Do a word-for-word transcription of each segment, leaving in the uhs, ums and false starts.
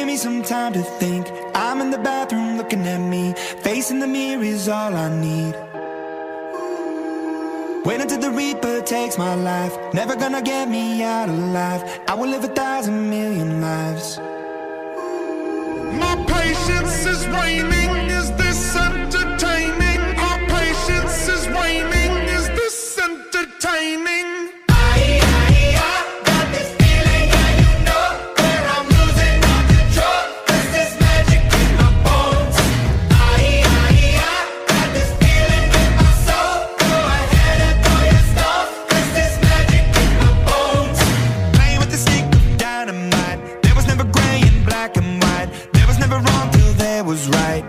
me some time to think. I'm in the bathroom looking at me. Facing the mirror is all I need. Wait until the Reaper takes my life. Never gonna get me out alive. I will live a thousand million lives. My patience is waning. Is this entertaining? My patience is waning. Is this entertaining? Was right.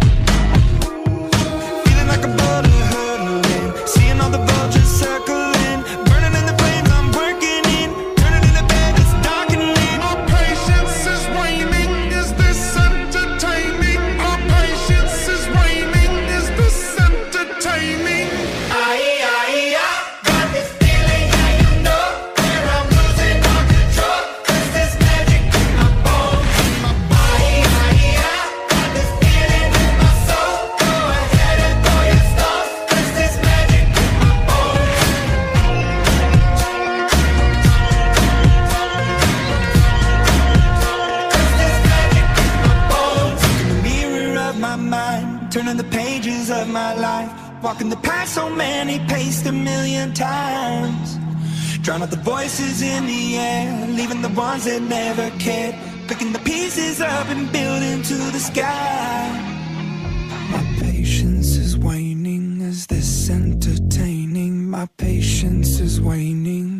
Feeling like a boulder hurtling, seeing all the vultures circling, burning in the flames I'm working in, turning in the bed it's darkening. My patience is waning. Is this entertaining? My patience is waning. Is this entertaining? Aye, aye, I got this feeling, yeah, you know, where I'm losing all control. Cause there's magic in my bones. Aye, aye, I turning the pages of my life, walking the path so many paced a million times. Drown out the voices in the air, leaving the ones that never cared. Picking the pieces up and building to the sky. My patience is waning. Is this entertaining? My patience is waning.